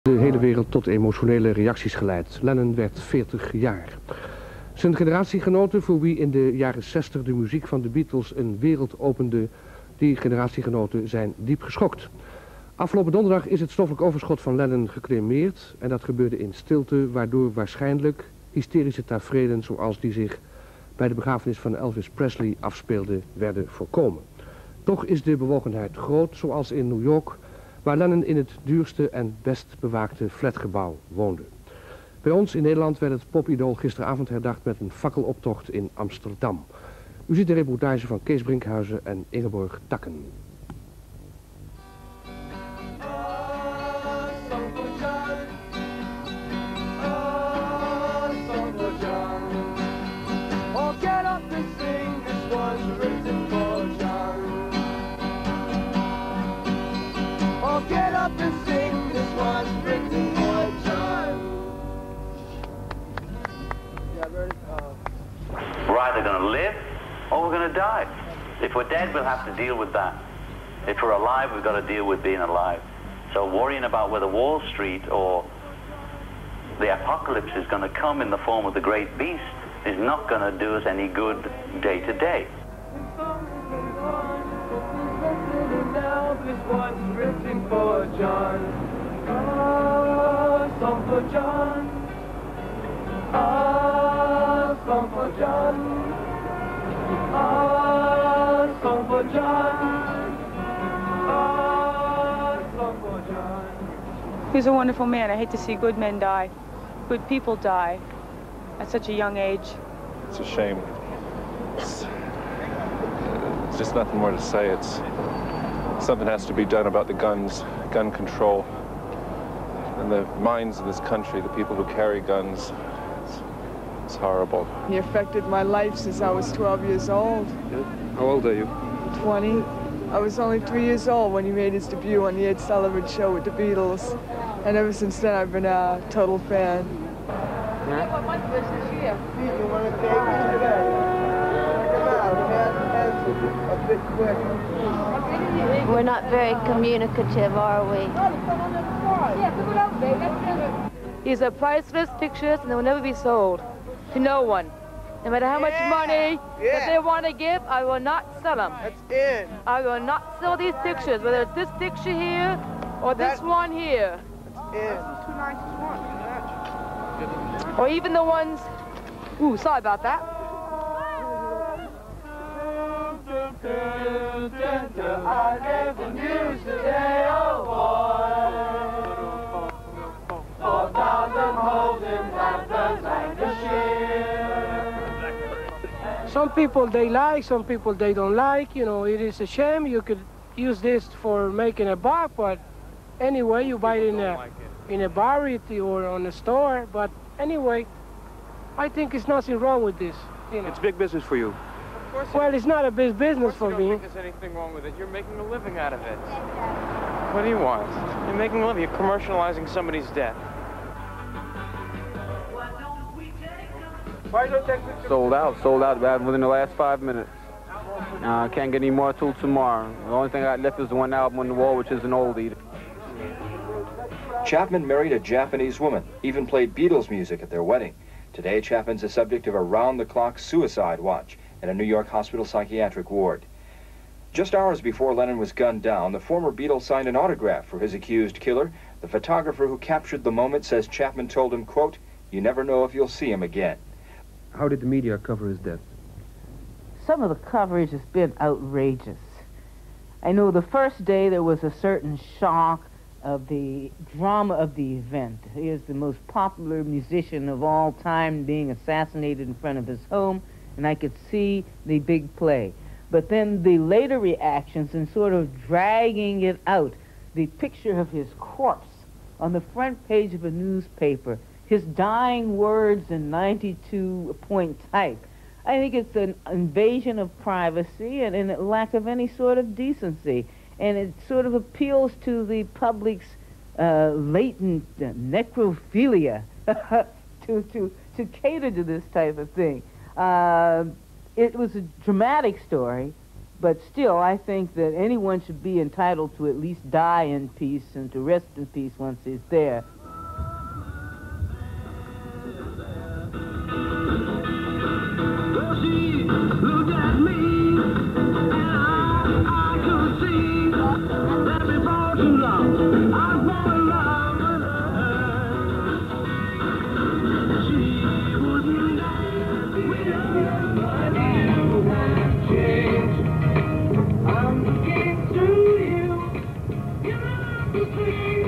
De hele wereld tot emotionele reacties geleid. Lennon werd 40 jaar. Zijn generatiegenoten, voor wie in de jaren 60 de muziek van de Beatles een wereld opende, die generatiegenoten zijn diep geschokt. Afgelopen donderdag is het stoffelijk overschot van Lennon gecremeerd en dat gebeurde in stilte, waardoor waarschijnlijk hysterische taferelen zoals die zich bij de begrafenis van Elvis Presley afspeelden, werden voorkomen. Toch is de bewogenheid groot, zoals in New York, waar Lennon in het duurste en best bewaakte flatgebouw woonde. Bij ons in Nederland werd het popidool gisteravond herdacht met een fakkeloptocht in Amsterdam. U ziet de reportage van Kees Brinkhuizen en Ingeborg Takken. We're either going to live or we're going to die. If we're dead, we'll have to deal with that. If we're alive, we've got to deal with being alive. So worrying about whether Wall Street or the apocalypse is going to come in the form of the great beast is not going to do us any good day to day. This one's written for John. Ah, song for John. Ah, song for John. Ah, song for John. Ah, song for John. He's a wonderful man. I hate to see good men die, good people die at such a young age. It's a shame. It's just nothing more to say. Something has to be done about the guns, gun control, and the minds of this country, the people who carry guns. It's horrible. He affected my life since I was 12 years old. Yeah. How old are you? 20. I was only 3 years old when he made his debut on the Ed Sullivan Show with the Beatles. And ever since then, I've been a total fan. We're not very communicative, are we? These are priceless pictures and they will never be sold to no one. No matter how much money that they want to give, I will not sell them. That's it. I will not sell these pictures, whether it's this picture here or this one here. That's it. Or even the ones, ooh, sorry about that. I get the news today, oh boy. 4,000 holding Panthers and the share. Some people they like, some people they don't like. You know, it is a shame. You could use this for making a buck, but anyway, you buy it in a bar or on a store. But anyway, I think it's nothing wrong with this. You know. It's big business for you. Well, it's not a big business for me. I don't think there's anything wrong with it. You're making a living out of it. What do you want? You're making a living. You're commercializing somebody's death. Sold out within the last 5 minutes. Can't get any more till tomorrow. The only thing I got left is the one album on the wall, which is an oldie. Chapman married a Japanese woman, even played Beatles music at their wedding. Today, Chapman's the subject of a round-the-clock suicide watch in a New York hospital psychiatric ward. Just hours before Lennon was gunned down, the former Beatle signed an autograph for his accused killer. The photographer who captured the moment says Chapman told him, quote, "You never know if you'll see him again." How did the media cover his death? Some of the coverage has been outrageous. I know the first day there was a certain shock of the drama of the event. He is the most popular musician of all time being assassinated in front of his home, and I could see the big play. But then the later reactions and sort of dragging it out, the picture of his corpse on the front page of a newspaper, his dying words in 92-point type. I think it's an invasion of privacy and a lack of any sort of decency. And it sort of appeals to the public's latent necrophilia to cater to this type of thing. It was a dramatic story, But still, I think that anyone should be entitled to at least die in peace and to rest in peace once he's there. Well, she looked at me, and I could see that before too long I'd fall in love with her. She wouldn't dance with change. I'm looking through you, you have to see.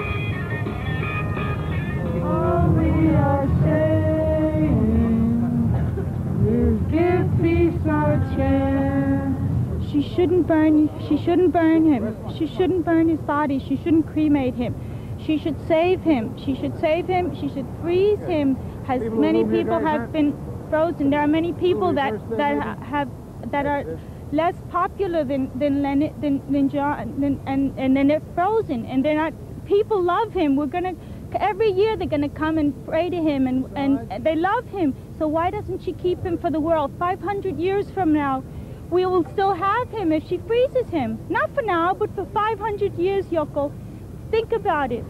All we are saying is give peace a chance. She shouldn't burn him. She shouldn't burn his body. She shouldn't cremate him. She should save him. She should save him. She should freeze him. As many people have been frozen. There are many people that are less popular than John, and then they're frozen, and they're not. People love him. Every year they're gonna come and pray to him, and they love him. So why doesn't she keep him for the world? 500 years from now, we will still have him if she freezes him. Not for now, but for 500 years, Yoko. Think about it.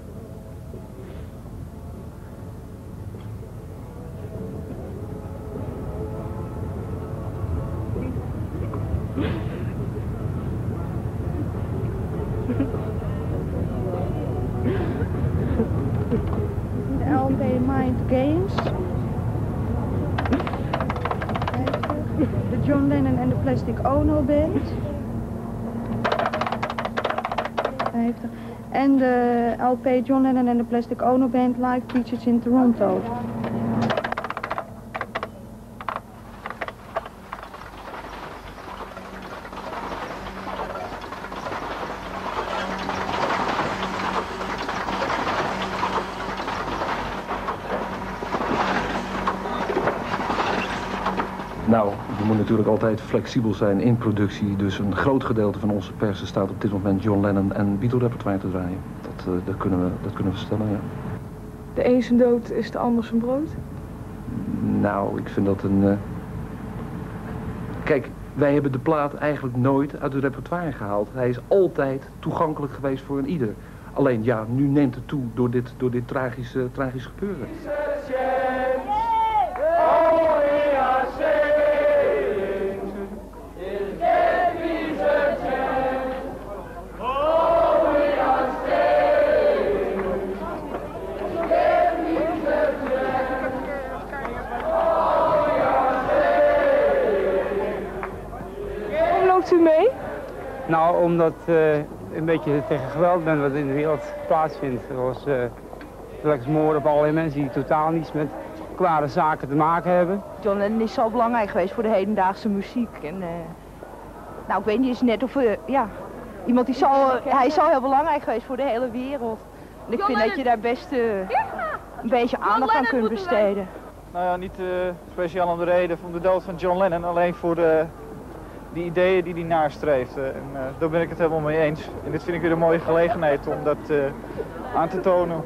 The LP Mind Games. The John Lennon and the Plastic Ono Band. 50. En de LP John Lennon and the Plastic Ono Band live features in Toronto. Nou, we moeten natuurlijk altijd flexibel zijn in productie. Dus een groot gedeelte van onze persen staat op dit moment John Lennon en Beatle repertoire te draaien. Dat kunnen we stellen, ja. De een zijn dood is de ander zijn brood? Nou, ik vind dat een... Kijk, wij hebben de plaat eigenlijk nooit uit het repertoire gehaald. Hij is altijd toegankelijk geweest voor een ieder. Alleen ja, nu neemt het toe door dit tragisch gebeuren. U mee? Nou, omdat een beetje tegen geweld ben wat in de wereld plaatsvindt. Zoals drugsmoorden op allerlei mensen die totaal niets met kwade zaken te maken hebben. John Lennon is zo belangrijk geweest voor de hedendaagse muziek. En, nou, ik weet niet eens net of ja, iemand die hij is zo heel belangrijk geweest voor de hele wereld. En ik vind dat je daar best een beetje aandacht aan kunt besteden. Nou ja, niet speciaal om de reden van de dood van John Lennon, alleen voor die ideeën die hij nastreefde. En daar ben ik het helemaal mee eens. En dit vind ik weer een mooie gelegenheid om dat aan te tonen.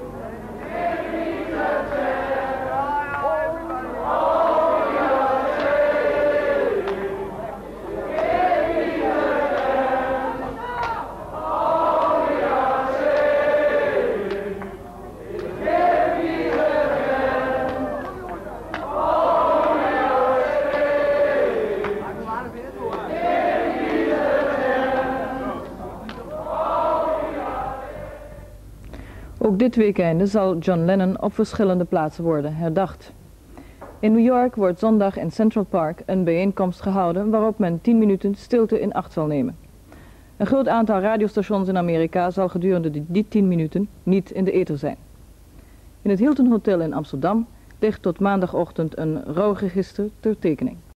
Ook dit weekende zal John Lennon op verschillende plaatsen worden herdacht. In New York wordt zondag in Central Park een bijeenkomst gehouden waarop men 10 minuten stilte in acht zal nemen. Een groot aantal radiostations in Amerika zal gedurende die 10 minuten niet in de ether zijn. In het Hilton Hotel in Amsterdam ligt tot maandagochtend een rouwregister ter tekening.